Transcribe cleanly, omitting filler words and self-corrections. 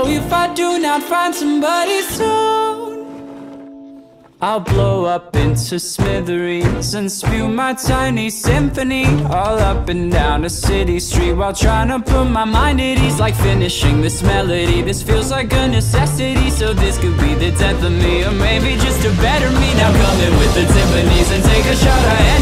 So if I do not find somebody soon, I'll blow up into smithereens and spew my tiny symphony all up and down a city street, while trying to put my mind at ease. Like finishing this melody, this feels like a necessity. So this could be the death of me, or maybe just a better me. Now come in with the timpanis and take a shot of